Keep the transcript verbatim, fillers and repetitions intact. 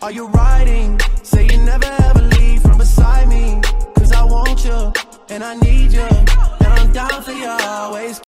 Are you riding? Say you never ever leave from beside me. Cause I want you, and I need you, and I'm down for you always.